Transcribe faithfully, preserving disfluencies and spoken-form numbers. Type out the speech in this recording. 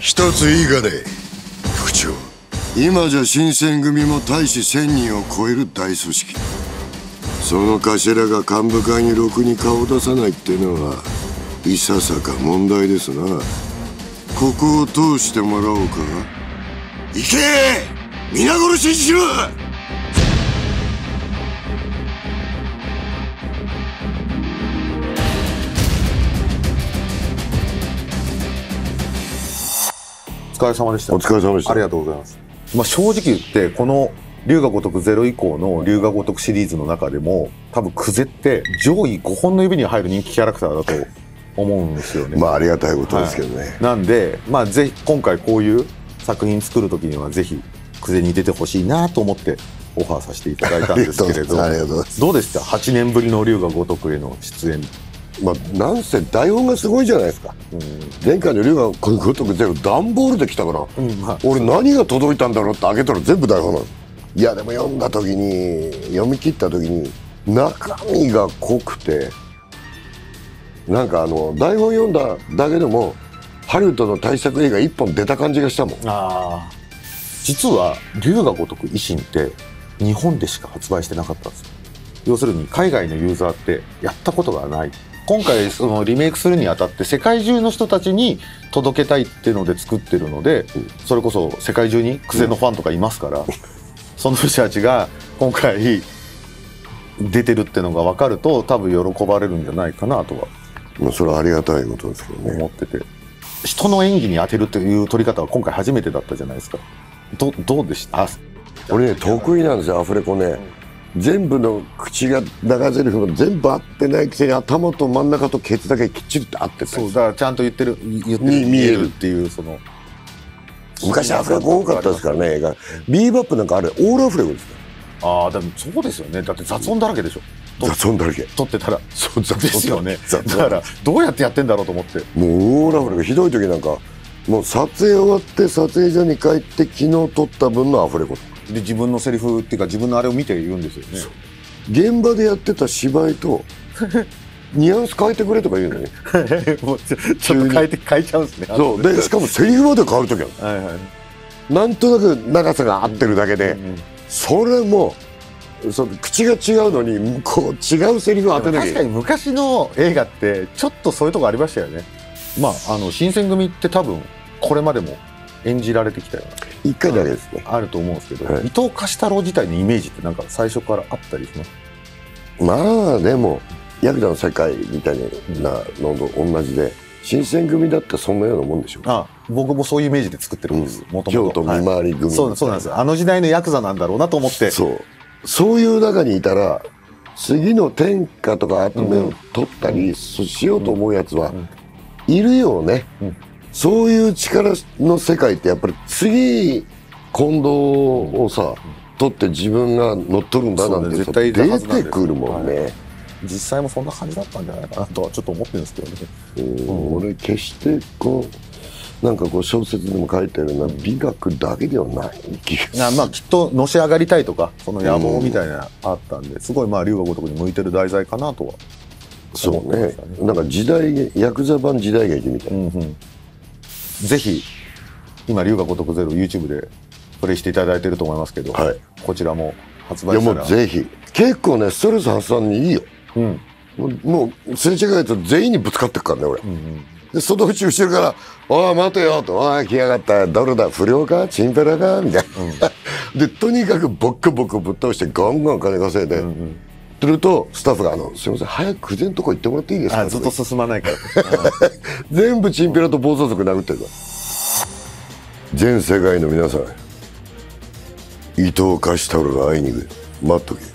一ついいかね副長。今じゃ新選組も大使せんにんを超える大組織。その頭が幹部会にろくに顔を出さないってのはいささか問題ですな。ここを通してもらおうか。行け皆殺しにしろ。 お疲れ様でした。 お疲れ様でした。 ありがとうございます。まあ、正直言ってこの龍が如くゼロ以降の龍が如くシリーズの中でも多分クゼって上位ごほんの指に入る人気キャラクターだと思うんですよね。 まあありがたいことですけどね、はい、 なんでまあぜひ今回こういう作品作る時にはぜひクゼに出てほしいなと思ってオファーさせていただいたんですけれどどうですかはちねんぶりの龍が如くへの出演。 まあ、なんせ台本がすごいじゃないですか、うん、前回の龍が如くゼロ段ボールで来たから、うんまあ、俺何が届いたんだろうって開けたら全部台本なの。いやでも読んだ時に読み切った時に中身が濃くてなんかあの台本読んだだけでもハリウッドの大作映画いっぽん出た感じがしたもん。 あ実は龍が如く維新って日本でしか発売してなかったんですよ。要するに海外のユーザーってやったことがない。今回そのリメイクするにあたって世界中の人たちに届けたいっていうので作ってるので、うん、それこそ世界中にクゼのファンとかいますから、うん、その人たちが今回出てるってのが分かると多分喜ばれるんじゃないかなとは、 まあ、それはありがたいことですけどね思ってて、人の演技に当てるっていう撮り方は今回初めてだったじゃないですか。ど, どうでした？ 俺ね得意なんですよアフレコね。全部の口が長ゼリフが全部合ってないくせに頭と真ん中とケツだけきっちりと合ってた。そうだからちゃんと言ってる言ってるに見えるっていうその昔アフレコ多かったですからね映画。ビーバップなんかあれオールアフレコですから。ああでもそうですよね。だって雑音だらけでしょ。 雑音だらけ撮ってたらそう雑音ですよね。だからどうやってやってんだろうと思って。 もうオールアフレコひどい時なんかもう撮影終わって撮影所に帰って昨日撮った分のアフレコで自分のセリフっていうか自分のあれを見て言うんですよね。 現場でやってた芝居とニュアンス変えてくれとか言うのにもうちょっと変えて変えちゃうんですね。 そうでしかもセリフまで変わる時ある、はいはい、なんとなく長さが合ってるだけで、うんうん、それもその口が違うのにこう違うセリフを当てなきゃいけない。 確かに昔の映画ってちょっとそういうとこありましたよね。まああの新選組って多分これまでも演じられてきたようないっかいだけですねあると思うんですけど、はい、伊藤貸太郎自体のイメージってなんか最初からあったりします？ まあでもヤクザの世界みたいなのと同じで新選組だってそんなようなもんでしょう。 ああ僕もそういうイメージで作ってるんです、うん、もともと京都見回り組、はい、 そうそうなんですよ。あの時代のヤクザなんだろうなと思って。 そうそういう中にいたら次の天下とか跡目を取ったりしようと思うやつはいるよね、うんうんそういう力の世界ってやっぱり次近藤をさ、うん、取って自分が乗っ取るんだなんて絶対出てくるもんね、はい、 実際もそんな感じだったんじゃないかなとはちょっと思ってるんですけどね。 うん、俺決してこうなんかこう小説でも書いてあるような美学だけではない気がする。 まあきっとのし上がりたいとかその野望みたいなのあったんで、すごいまあ龍が如くに向いてる題材かなとは思ってましたね。そうねなんか時代ヤクザ版時代劇みたいな、うんうんぜひ今龍が如くゼロ YouTube でプレイしていただいてると思いますけど、はい、こちらも発売したらいやもうぜひ結構ねストレス発散にいいよ、うん、もう、もうすれ違えと全員にぶつかってくからね俺、うんうん、でそのうち後ろから「おい待てよ」と「おい来やがったどれだ不良かチンペラか」みたいな、うん、でとにかくボッコボッコぶっ倒してガンガン金稼いで、うんうんするとスタッフがあの「すみません早く久世のとこ行ってもらっていいですか?」 ずっと進まないから全部チンピラと暴走族殴ってるから全世界の皆さん伊藤貸太郎が会いに行く待っとけ。